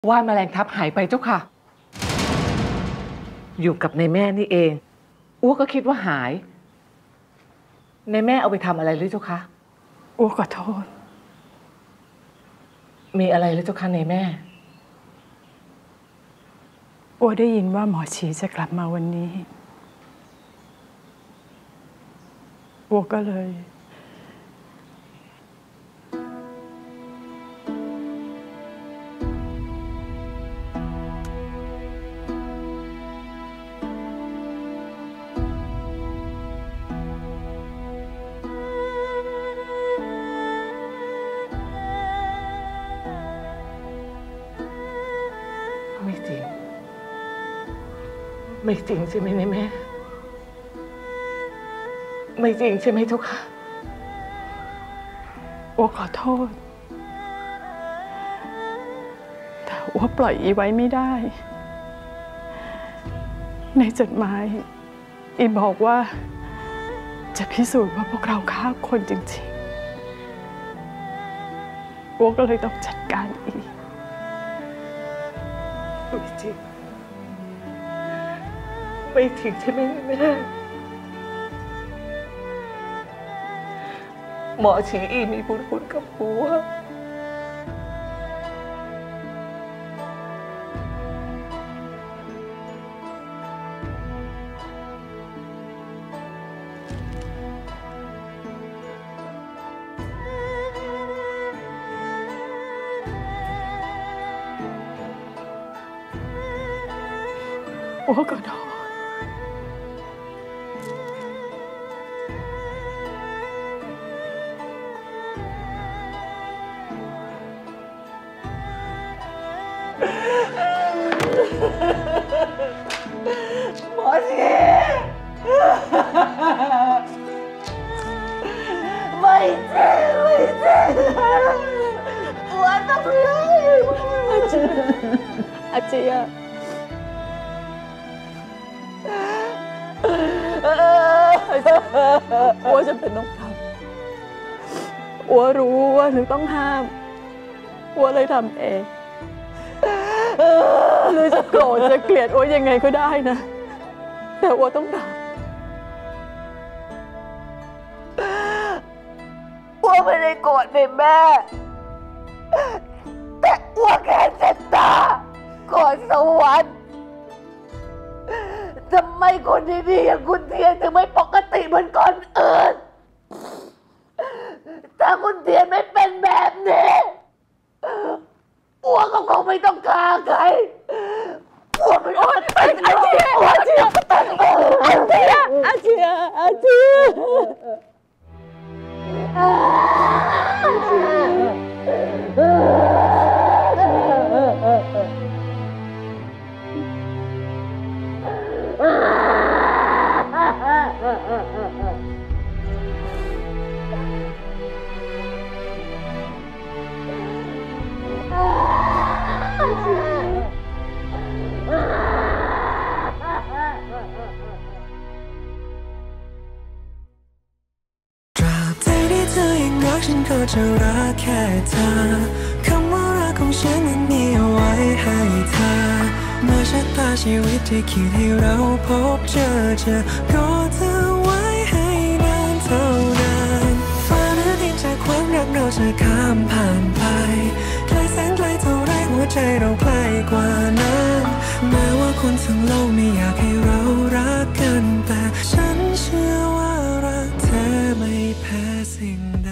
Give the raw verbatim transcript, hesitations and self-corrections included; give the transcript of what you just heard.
ว่านแมลงทับหายไปเจ้าค่ะอยู่กับในแม่นี่เองอ้วก็คิดว่าหายในแม่เอาไปทำอะไรหรือเจ้าคะอ้วขอโทษมีอะไรหรือเจ้าคะในแม่อ้วได้ยินว่าหมอชีจะกลับมาวันนี้อ้วก็เลยไม่จริงไม่จริงใช่ไหมในแม่ไม่จริงใช่ไหมเจ้าค่ะอ้วขอโทษแต่อ้วปล่อยอีไว้ไม่ได้ในจดหมายอีบอกว่าจะพิสูจน์ว่าพวกเราฆ่าคนจริงๆอ้วก็เลยต้องจัดการอีไม่จริงไม่จริงใช่ไหมแม่หมอชีอีมีบุญคุณกับปัวอ้วขอโทษหมอชีไม่จริงไม่จริงปัวทำไรอาเจียอาเจียอ้วจะเป็นต้องทำอ้วรู้ว่าหนูต้องห้ามอ้วเลยทำเองหรือจะโกรธจะเกลียดอ้วยังไงก็ได้นะแต่อ้วต้องทำอ้วไม่ได้โกรธในแม่แต่อ้วแค่เจ็บตาก่อนสวรรค์ทำไมคนดีๆอย่างคุณเทียนถึงไม่ปกติเหมือนคนอื่นถ้าคุณเทียนไม่เป็นแบบนี้อ้วก็คงไม่ต้องฆ่าใครอ้วไม่ต้องเป็นอาเจียอาเจียอาเจียอาเจียอาเจียฉันก็จะรักแค่เธอคำว่ารักของฉันนั้นมีเอาไว้ให้เธอเมื่อชะตาชีวิตที่คิดให้เราพบเจอเจอก็เธอไว้ให้นานเท่านานฟ้าและดินจากความรักเราจะข้ามผ่านไปไกลแสนไกลเท่าไรหัวใจเราใกล้กว่านั้นแม้ว่าคนทั้งโลกไม่อยากให้เรารักกันแต่ฉันเชื่อว่ารักเธอไม่แพ้สิ่งใด